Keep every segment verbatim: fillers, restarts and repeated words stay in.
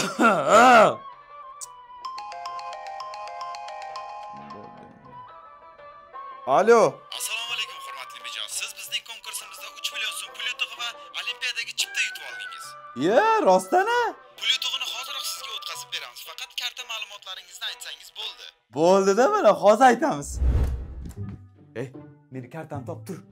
Alo. Assalomu alaykum hurmatli mijoz. Siz bizning konkursimizda uch million so'm pul yutug'i va olimpiadaga chipta yutib oldingiz. Ye, rostana? Pul yutug'ini hozirroq sizga o'tkazib beramiz. Faqat karta ma'lumotlaringizni aytsangiz bo'ldi. Bo'ldi-da, mana hozir aytamiz. Ey, meni kartamni top tur.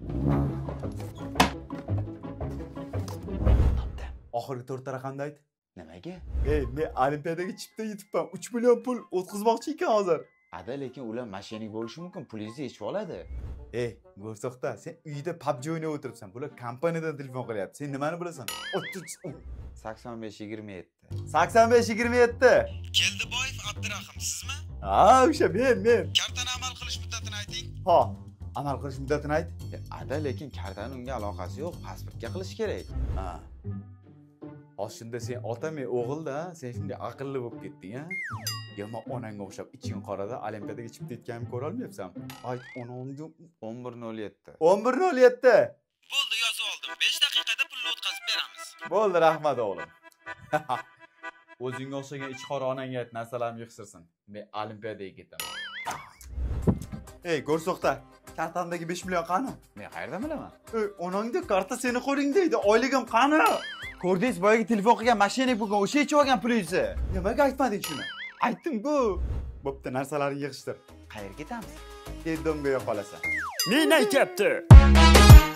Topdim. Oxirgi to'rtta raqamni ayt. Nimaga? Ey, men olimpiadaga chipta yutibman. uch million pul o'tkazmoqchi ekan hozir. Ada, lekin ular mashining bo'lishi mumkin, pulingizni yechib oladi. Ey, Go'rsoqda, sen uyda P U B G o'ynab o'tiribsan. Bular kompaniyadan telefon qilyapti. Sen nimani bilasan? sakson besh yigirma yetti. sakson besh yigirma yetti. Keldiboyev Abdurahim, sizmi? Ha, o'sha men, men. Kartani amal qilish muddatini ayting. Ha, amal qilish muddatini ayt. Ada, lekin kartani unga aloqasi yo'q, pasportga qilish kerak. Ha. Hozir shunda sen otam o'g'il-da, sen shunday aqlli bo'lib ketding, ha? Yomon onangga o'xshab iching qorada olimpiadaga chiqib ketganimni ko'ra olmayapsanmi? Ayt, onamni o'n bir nol yetti. o'n bir nol yetti. Bo'ldi, yozib oldim. besh daqiqada pulni o'tkazib beramiz. Bo'ldi, rahmat o'g'lim. O'zingga o'xshagan ichqora onangga ayt, narsalarimni yig'ishtirsin. Men olimpiadaga ketaman. Ey, Go'rsoqda, kartamdagi besh million qani? Men qayerdan bilaman? Ey, onangda karta seni qo'lingda edi. Oyligim qani? Ko'rdingiz, boyagi telefon qilgan mashining bo'lgan, o'sha ichib olgan pulingizni. Nimaga aytmading shuni? Aytdim-ku. Bo'pti, narsalarini yig'ishtir. Qayerga ketamiz? Edomga yo'qolasan. Men aytibdi.